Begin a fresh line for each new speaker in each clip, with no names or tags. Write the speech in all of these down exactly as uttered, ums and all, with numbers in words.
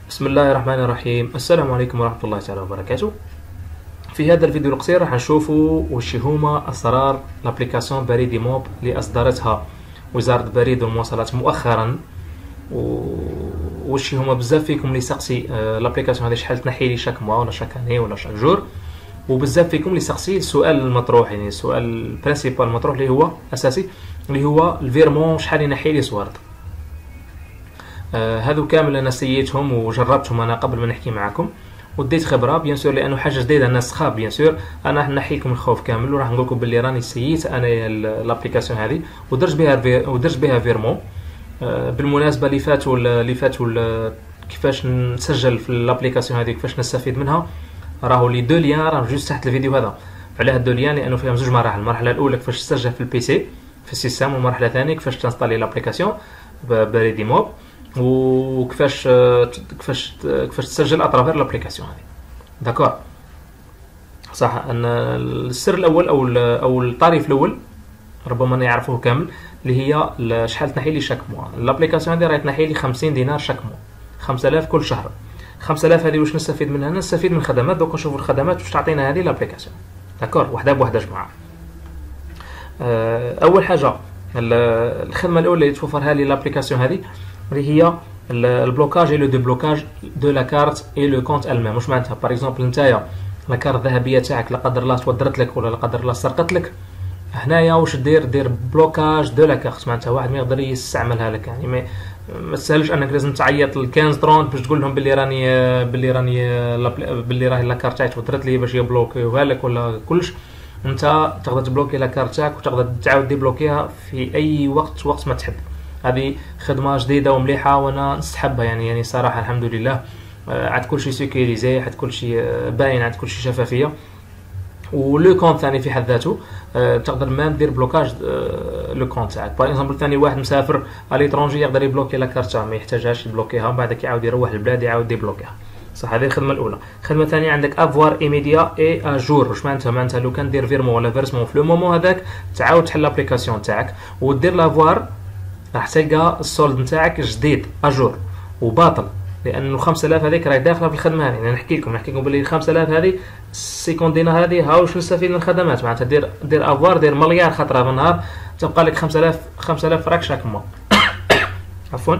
بسم الله الرحمن الرحيم. السلام عليكم ورحمة الله تعالى وبركاته. في هذا الفيديو القصير راح نشوفوا وش هما اسرار لابليكاسيون بريدي موب اللي اصدرتها وزارة البريد والمواصلات مؤخرا، وش هما بزاف فيكم اللي سقسي لابليكاسيون هذه شحال تنحي لي شاك موا ولا شاك اني ولا شاك جور، وبزاف فيكم اللي سقسي السؤال المطروح، يعني السؤال البرينسيبال المطروح اللي هو اساسي، اللي هو الفيرمون شحال ينحي لي سوارد. آه هذو كامل انا سيتهم وجربتهم انا قبل ما نحكي معكم وديت خبره بيان سور، لانه حاجه جديده الناس تخاف بيان سور. انا راح نحي لكم الخوف كامل وراح نقول لكم باللي راني سيت انا لابليكاسيون هذه ودرت بها ودرت بها فيرمون. آه بالمناسبه اللي فاتوا اللي فاتوا كيفاش نسجل في لابليكاسيون هذه كيفاش نستفيد منها، راهو لي دو ليان راهم جوست تحت الفيديو هذا. على هاد دو ليان لانه فيهم زوج مراحل، المرحله الاولى كيفاش تسجل في البي سي في السيستم، والمرحله الثانيه كيفاش تنستالي لابليكاسيون بريدي موب، وكيفاش كيفاش كيفاش تسجل اترافير لابليكاسيون هذه. داكور صح. ان السر الاول او او الطريف الاول ربما نعرفوه كامل، اللي هي شحال تنحي لي شاك موا. لابليكاسيون هذه راهي تنحي لي خمسين دينار شاك موا، خمسة آلاف كل شهر. خمسة آلاف هذه واش نستفيد منها؟ نستفيد من الخدمات. دوك نشوفوا الخدمات واش تعطينا هذه لابليكاسيون. داكور وحده بوحده جماعه. اول حاجه الخدمه الاولى اللي توفرها لي لابليكاسيون هذه اللي هي البلوكاج اي لو ديبلوكاج دو لا كارت اي لو كونت المام. واش معناتها؟ باغ اكزومبل نتايا لا كارت الذهبيه تاعك لا قدر الله تودرت لك ولا لا قدر الله سرقت لك، هنايا واش دير؟ دير بلوكاج دو لا كارت. معناتها واحد ما يقدر يستعملها لك، يعني ما ما تسهلش انك لازم تعيط ل خمسة ثلاثين باش تقول لهم باللي راني باللي راني باللي راهي لا كارت تاعي تودرت لي باش يبلوكيوها لك ولا كلش. انت تقدر تبلوكي لا كارت تاعك وتقدر تعاود ديبلوكيها في اي وقت وقت ما تحب. هذه خدمه جديده ومليحه وانا نستحبها، يعني يعني صراحه الحمد لله. عاد كلشي سيكوريزي، عاد كلشي باين، عاد كلشي شفافيه. ولو كونت ثاني في حد ذاته تقدر ما دير بلوكاج لو كونت تاعك. باغ اكزومبل ثاني واحد مسافر على لترونجي يقدر يبلوكي لا كارت ما يحتاجهاش يبلوكيها، ومن بعد يعاود يروح للبلاد يعاود يبلوكيها. صح. هذه الخدمه الاولى. الخدمه الثانيه عندك افوار ايميديا اي اجور. واش معناتها؟ معناتها لو كان دير فيرمون ولا فيرسمون في لو مومون هذاك تعاود تحل لابليكاسيون تاعك ودير لافوار، راح تلقى السولد نتاعك جديد اجور وباطل، لانه خمسة آلاف هذيك راهي داخله في الخدمه هذه. انا نحكي لكم نحكي لكم باللي خمسة آلاف هذه سيكون دينار هذه هاو واش نستفيد من الخدمات. معناتها دير دير افوار دير مليار خطره في النهار تبقى لك خمسة آلاف خمسة آلاف فراك شاك موا. عفوا.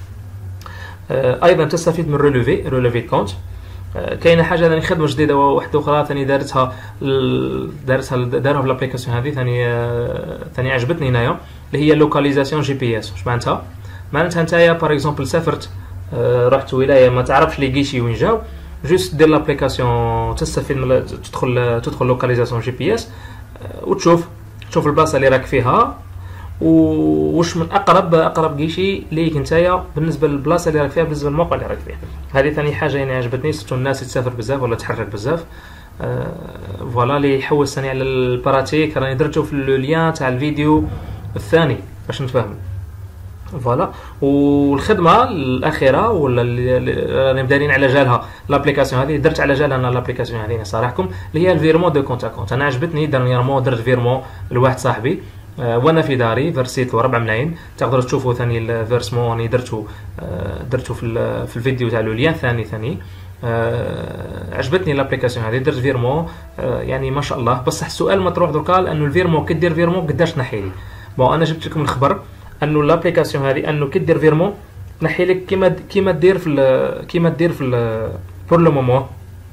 آه ايضا تستفيد من ريلوفي ريلوفي كونت. آه كاينه حاجه ثاني خدمه جديده واحده اخرى ثاني دارتها دارتها داروها في لابليكاسيون هذه ثاني آه ثاني عجبتني هنايا، اللي هي لوكاليزاسيون جي بي اس. واش معناتها؟ معناتها نتايا باغ اكزومبل سافرت آه رحت ولايه ما تعرفش لي كيشي وين جاو، جوست دير لابليكاسيون تستفيد من تدخل تدخل لوكاليزاسيون جي بي اس آه وتشوف تشوف البلاصه اللي راك فيها وواش من اقرب اقرب كيشي ليك نتايا بالنسبه للبلاصه اللي راك فيها، بالنسبه للموقع اللي راك فيه. هذه ثاني حاجه يعني عجبتني، ستو الناس تسافر بزاف ولا تحرك بزاف. آه فوالا اللي يحوس ثاني على البراتيك راني درتو في لو ليان تاع الفيديو الثاني باش نتفاهموا. فوالا. والخدمه الاخيره ولا اللي راني دايرين على جالها لابليكاسيون هذه، درت على جالها انا لابليكاسيون هذه صراحكم، اللي هي الفيرمون دو كونت كونت. انا عجبتني دارنييرمون درت فيرمون لواحد صاحبي أه وانا في داري فرسيت له ربعة ملايين. تقدروا تشوفوا ثاني الفيرسمون اللي درتو أه درتو في في الفيديو تاع لوليان ثاني ثاني أه عجبتني لابليكاسيون هذه درت فيرمون أه يعني ما شاء الله. بصح السؤال مطروح دركا انه الفيرمون كي دير فيرمون قداش نحي لي. بون انا جبت لكم الخبر انه لابليكاسيون هذه انه كي دير فيرمون تنحي لك كيما كيما دير في كيما دير في بور لو مومون،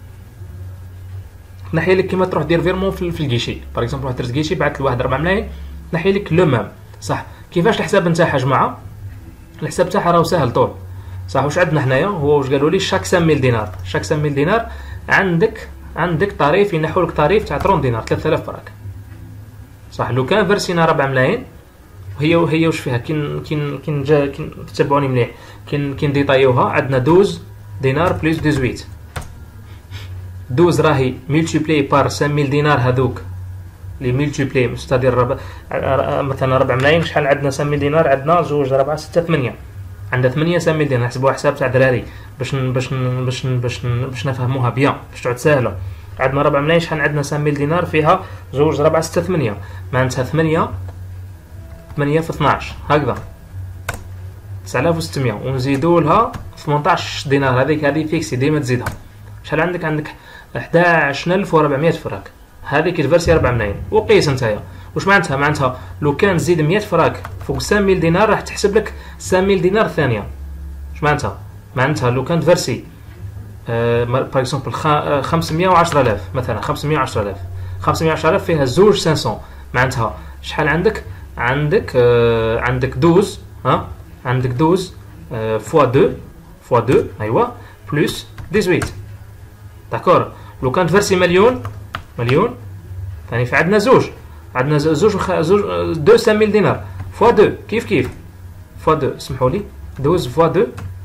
تنحي لك كيما تروح دير فيرمون في, في الكيشي. باغ اكزومبل واحد درت كيشي بعثت لواحد ربعة ملايين تنحي لك لو مام. صح. كيفاش الحساب نتاعها جماعه؟ الحساب تاعها راهو ساهل طول. صح. واش عندنا حنايا هو واش قالوا لي شاك خمسمية دينار شاك خمسمية دينار عندك عندك طريف ينحوا لك طريف تاع عشرين دينار ثلاثة آلاف فراك. صح. لو كان فرسينا ربعة ملايين هي وهي واش فيها كين كين كين جا كين تتبعوني مليح كين كين ديطايوها. عندنا اثناش دينار بلس ثمانية عشر. اثناش راهي ملتيبلي بار خمسمية دينار هذوك لي ملتيبلي مستدير ربع مثلا ربعة ملايين. شحال عندنا خمسمية دينار؟ عندنا زوج ربعة ستة ثمانية. عندنا ثمانية خمسمية دينار. نحسبوها حساب تاع دراري باش باش باش باش باش نفهموها بيان باش تعود ساهله. عندنا ربعة ملايين شحال عندنا خمسمية دينار فيها زوج ربعة ستة ثمانية، معناتها ثمانية ثمانية في اثناش هكذا تسعة آلاف وستمية ونزيدوا لها ثمنطاش دينار. هذيك هذه فيكسي ديما تزيدها. شحال عندك؟ عندك حداش ألف وأربعمية فراك. هذه كتفرسي ربعة ملايين. وقيس نتايا واش معناتها؟ معناتها لو كان تزيد مية فراك فوق خمسمية دينار راح تحسب لك خمسمية دينار ثانيه. واش معناتها؟ معناتها لو كان تفرسي باغ اكزومبل خمسمية وعشرة آلاف مثلا، خمسمية وعشرة آلاف خمسمية وعشرة آلاف فيها زوج خمسمية، معناتها شحال عندك؟ عندك آه عندك دوز، ها عندك دوز آه فوا دو فوا دو ايوا بلس ثمانية عشر. داكور. لو كان تفرسي مليون مليون ثاني فعندنا زوج، عندنا زوج وخ... زوج مئتين دينار فوا دو كيف كيف فوا دو، سمحوا لي دوز فوا دو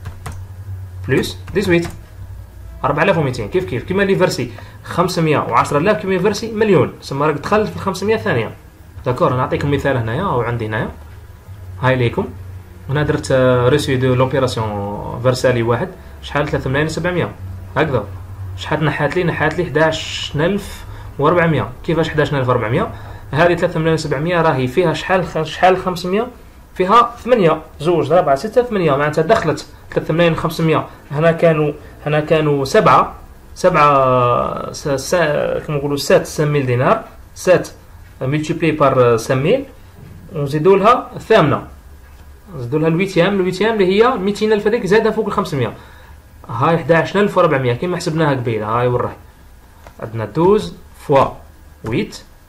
بلس ثمانية عشر أربعة آلاف ومئتين كيف كيف كيما اللي فرسي خمسمية وعشرة آلاف كيما يفرسي مليون، تسمى راك دخلت في خمسمية ثانيه. داكور. نعطيكم مثال هنايا وعندي هنايا هاي ليكم. هنا درت ريسيو دو لوبيراسيون فيرسالي واحد شحال ثلاثة ملايين وسبعمية هكذا. شحال نحات لي؟ نحات لي حداش ألف وأربعمية. كيفاش حداش ألف وأربعمية؟ هذه ثلاثة ملايين وسبعمية راهي فيها شحال شحال خمسمية؟ فيها ثمانية، زوج ربعة ستة ثمانية، معناتها دخلت ثلاثة ملايين وخمسمية. هنا كانوا هنا كانوا سبعة سبعة س... كما نقولوا سبعة مية دينار، سبعة ملتيبلي بار خمسة مية ونزيدوا لها الثامنه، نزيدوا لها الويتيام الويتيام اللي هي مئتين ألف هذيك زايده فوق ال خمسمية. هاي حداش ألف وأربعمية كيما حسبناها قبيله. هاي وراهي عندنا اثناش فوا ثمانية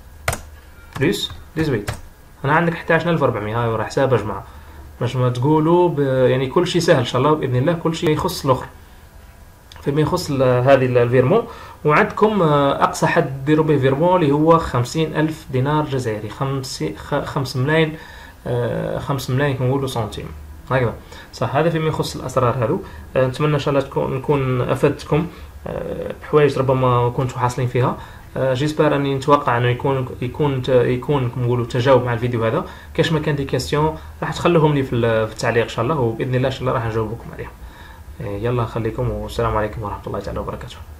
بلس ثمانية عشر. هنا عندك حداش ألف وأربعمية. هاي وراه حسابها جماعه باش ما تقولوا ب... يعني كل شيء سهل ان شاء الله باذن الله، كل شيء يخص الاخر فيما يخص هذه الفيرمون. وعندكم اقصى حد ديروا به فيرمون اللي هو خمسين ألف دينار جزائري، خمسة ملايين خمسة ملايين كنقولوا سنتيم هكذا صح. هذا فيما يخص الاسرار هذو. نتمنى ان شاء الله تكون نكون افدتكم بحوايج ربما كنتوا حاصلين فيها. جيسبر اني نتوقع انه يكون يكون يكون نقولوا تجاوب مع الفيديو هذا. كاش ما كان دي كاستيون راح تخلوهم لي في التعليق ان شاء الله، وباذن الله ان شاء الله راح نجاوبكم عليهم. يلا خليكم والسلام عليكم ورحمه الله تعالى وبركاته.